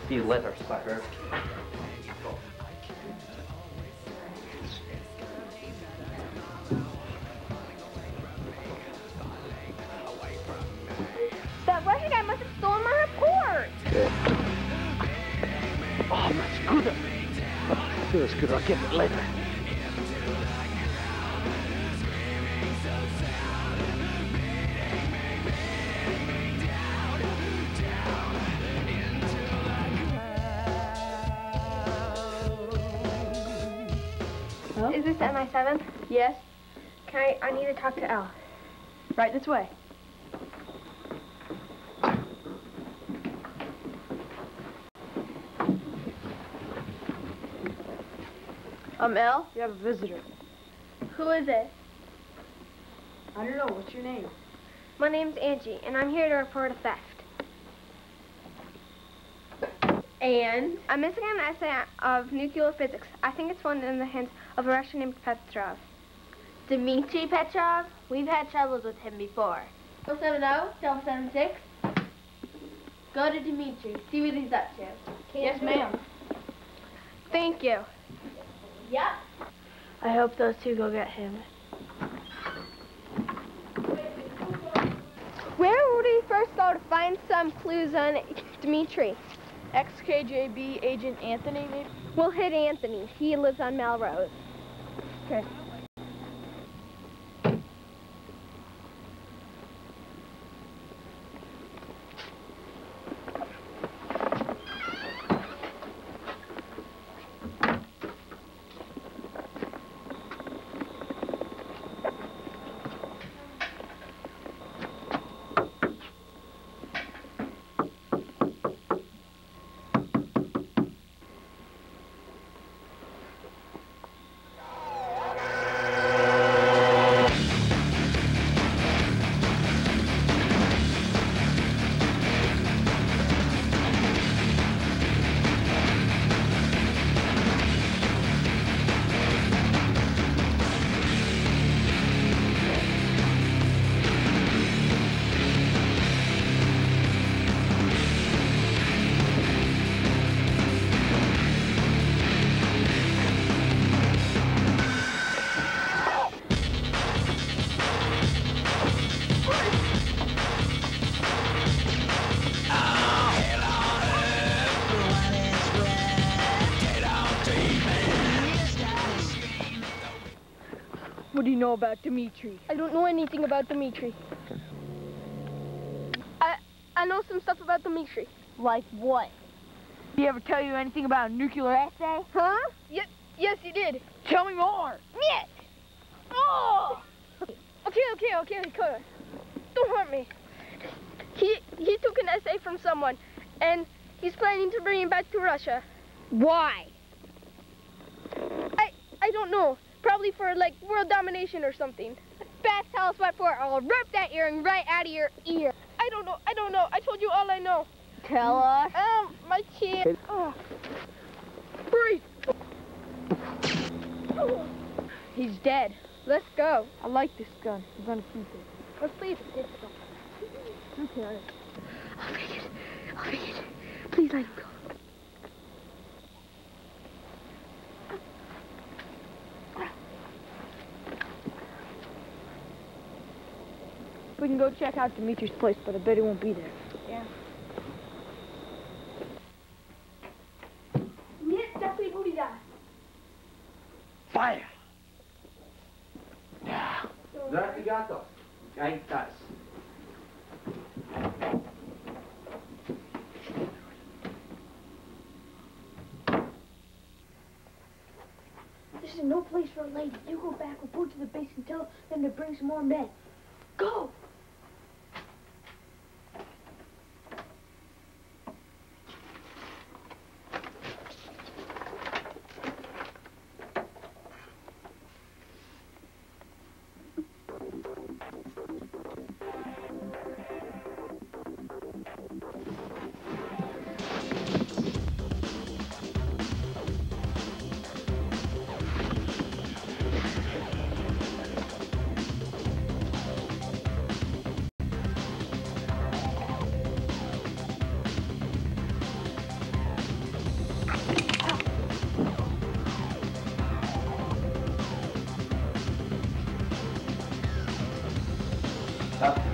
few letters by her. That Russian guy must have stolen my report. Oh, my scooter. Oh, the scooter, I'll get it later. Huh? Is this MI7? Yes. I need to talk to L. Right this way. L, you have a visitor. Who is it? I don't know, what's your name? My name's Angie, and I'm here to report a theft. And? I'm missing an essay of nuclear physics. I think it's found in the hands of a Russian named Petrov. Dmitry Petrov? We've had troubles with him before. 070-776. Go to Dmitry. See what he's up to. Yes, ma'am. Thank you. Yep. I hope those two go get him. Where would we first go to find some clues on Dmitry? XKJB agent Anthony, maybe? We'll hit Anthony. He lives on Melrose. Okay. What do you know about Dmitry? I don't know anything about Dmitry. I know some stuff about Dmitry. Like what? Did he ever tell you anything about a nuclear essay? Huh? Yes, he did. Tell me more. Yes. Oh! Okay, come on. Don't hurt me. He took an essay from someone, and he's planning to bring it back to Russia. Why? I don't know. Probably for, like, world domination or something. Best tell us what for. I'll rip that earring right out of your ear. I don't know. I told you all I know. Tell us. My chin. Oh. Breathe. He's dead. Let's go. I like this gun. I'm gonna keep it. Let's leave it. Okay. I'll take it. Please let him go. We can go check out Dimitri's place, but I bet he won't be there. Yeah. Fire! Yeah. Zartigato. Gaitas. This is no place for a lady. You go back, report to the base, and tell them to bring some more men. Go!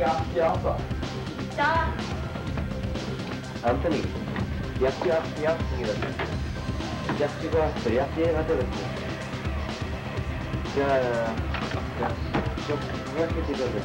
Stop. Anthony, 약이라도. 약지가 왔어. 약지가 들었어. 자, 약이 되거든.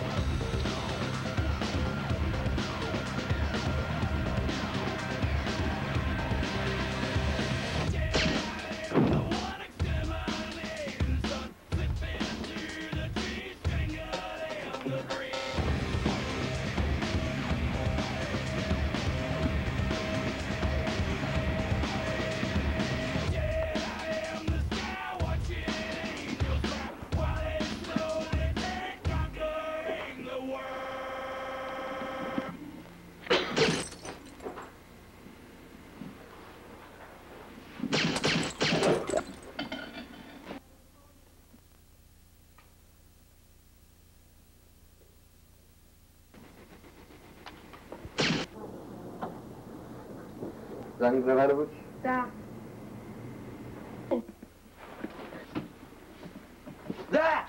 Zangiza 할아버지. 자, 네!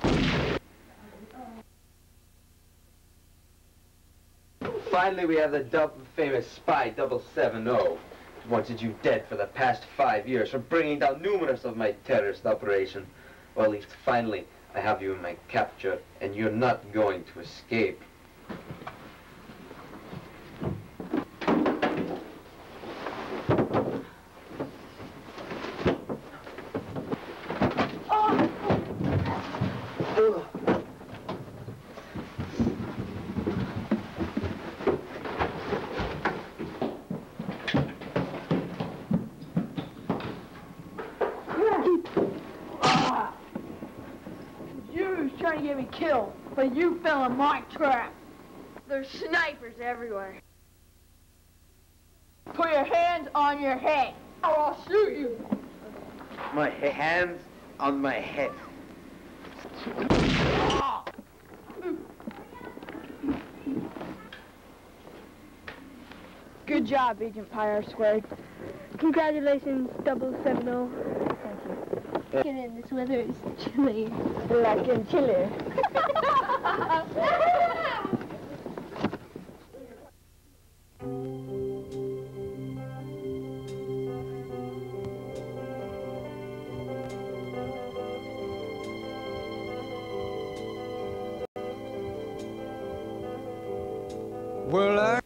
Finally, we have the famous spy 070. Wanted you dead for the past 5 years for bringing down numerous of my terrorist operation. Well, at least finally, I have you in my capture, and you're not going to escape. you was trying to get me killed, but you fell in my trap. There's snipers everywhere. Put your hands on your head, or I'll shoot you. My hands on my head. Good job, Agent Pyre Squared. Congratulations, 070. Thank you. In this weather is chilly. Like in Chile. Well, I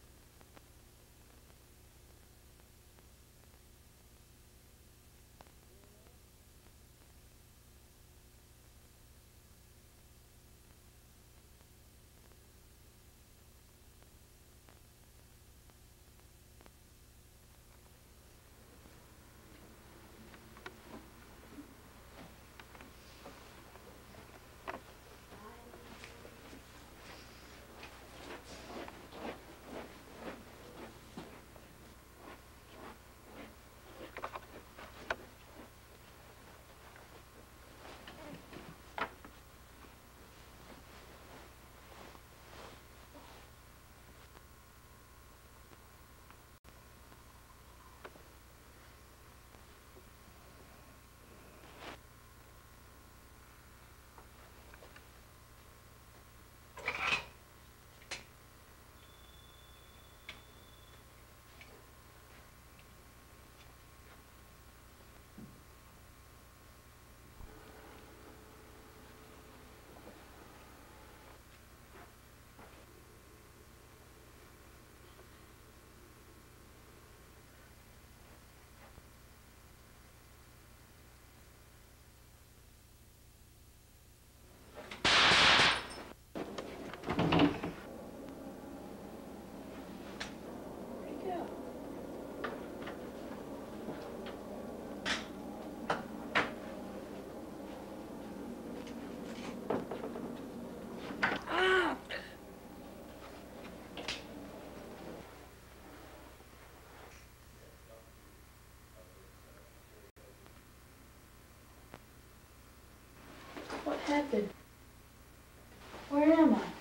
What happened? Where am I?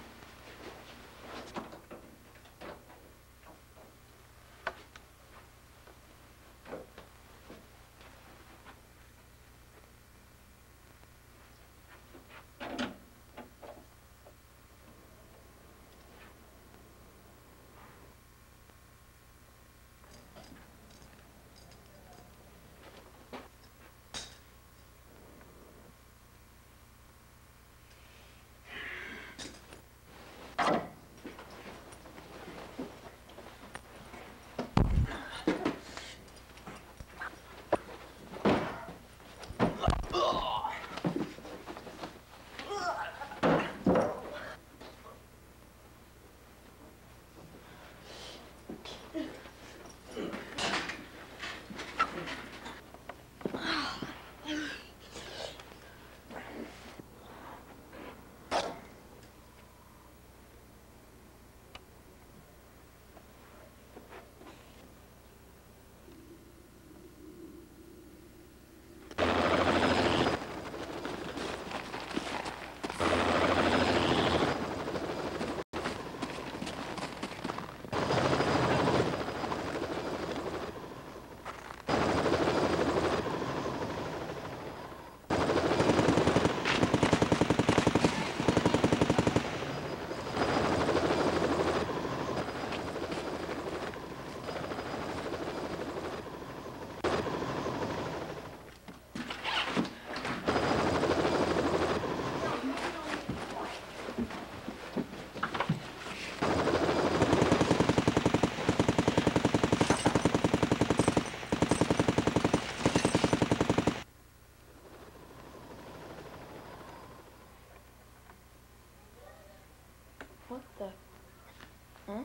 Huh?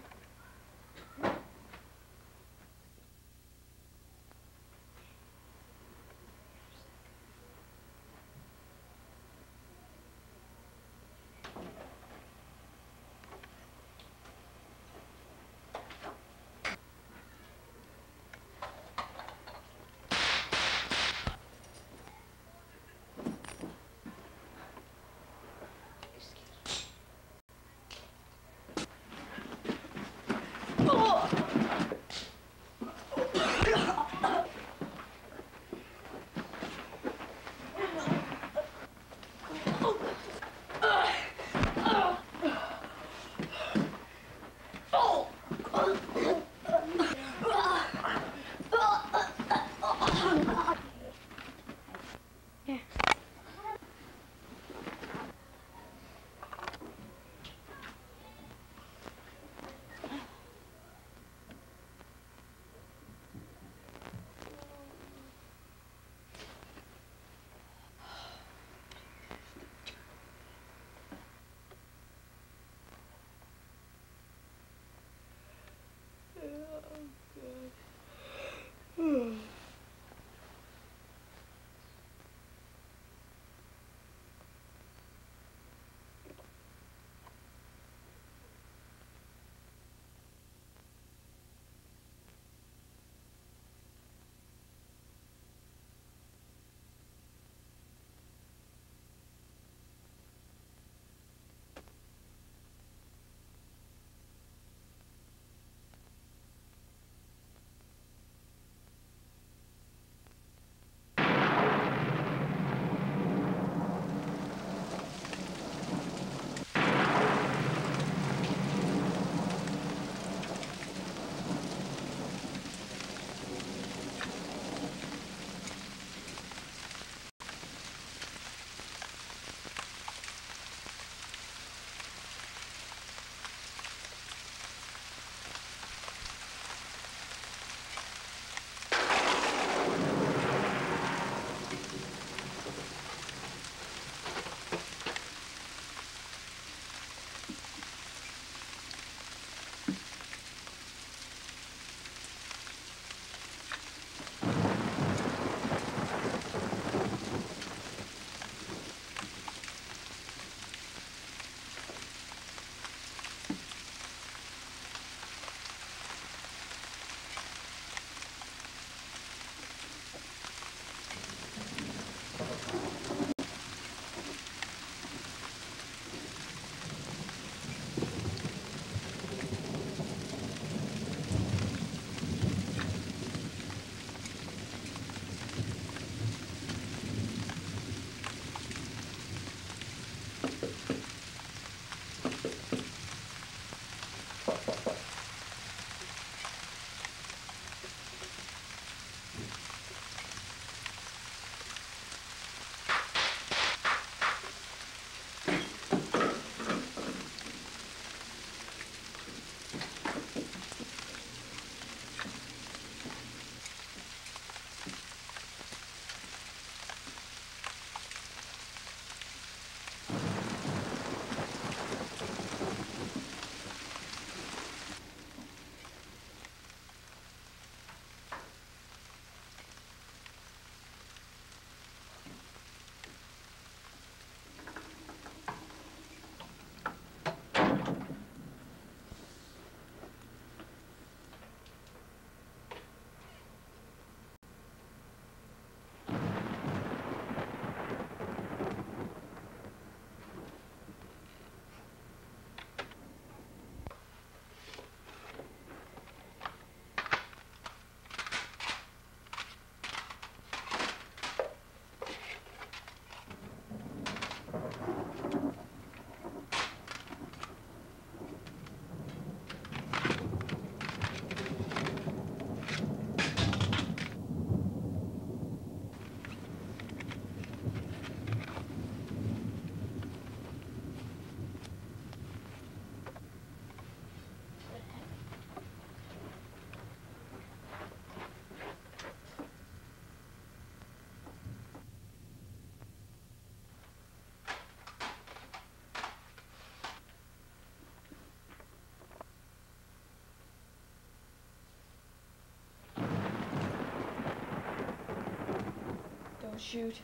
shoot.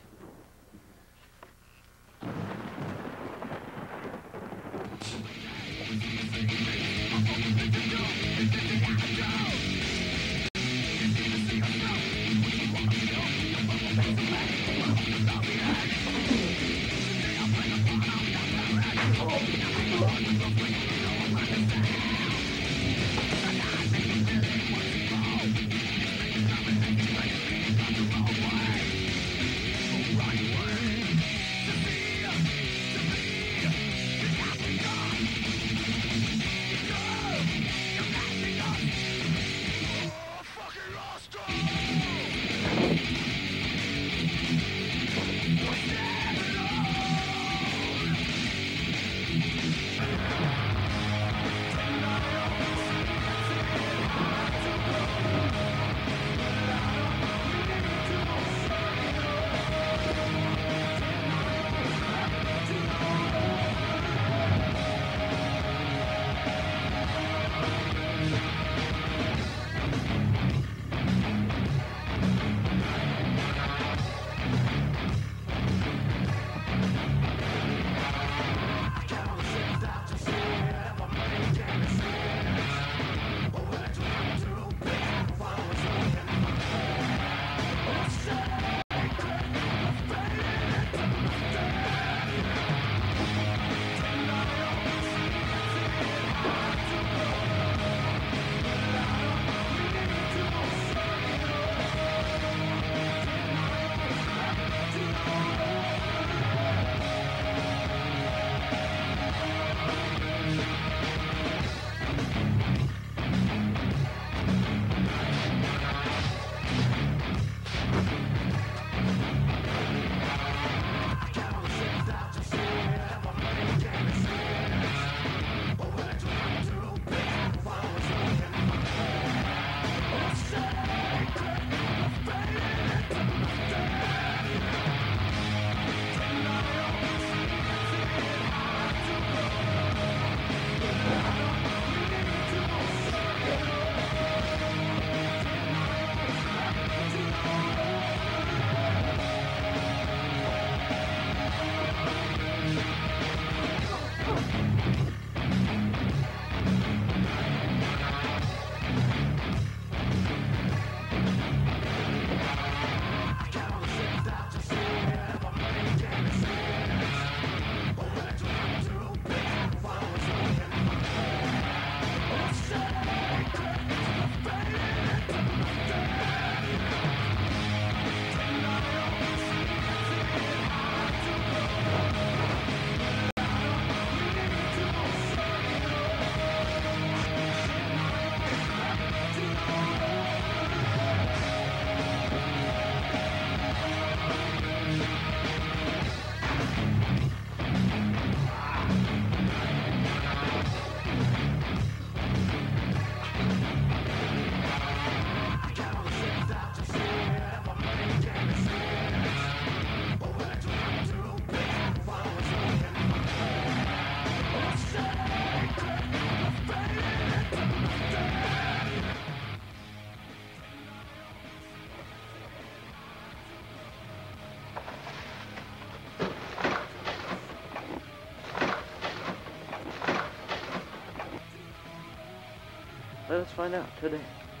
Let us find out today.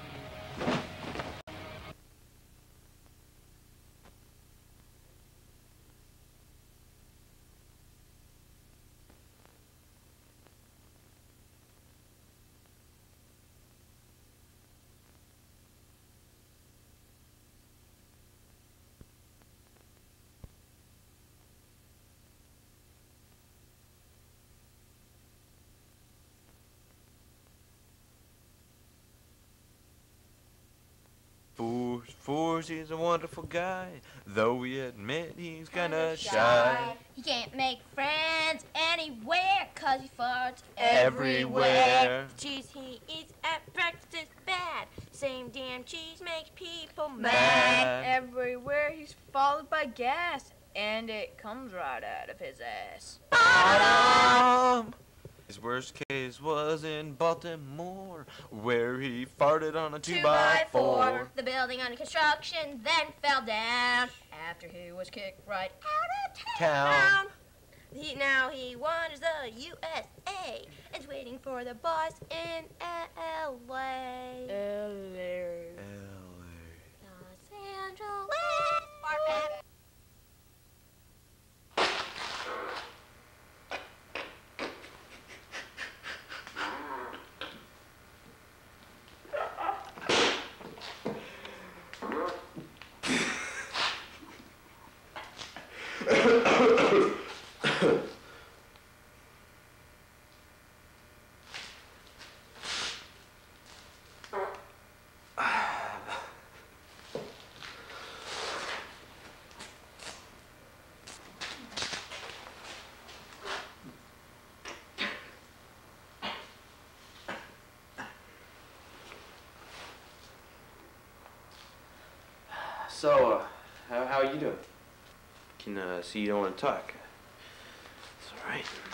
Furz, he's a wonderful guy, though we admit he's kinda shy. He can't make friends anywhere, 'cause he farts Everywhere. The cheese he eats at breakfast is bad. Same damn cheese makes people Mad. mad. Everywhere he's followed by gas, and it comes right out of his ass. Bottom! His worst case was in Baltimore, where he farted on a 2x4. The building under construction then fell down after he was kicked right out of town. Now he wanders the USA and is waiting for the boss in L.A. Los Angeles. So, how are you doing? Can see you don't want to talk. It's all right.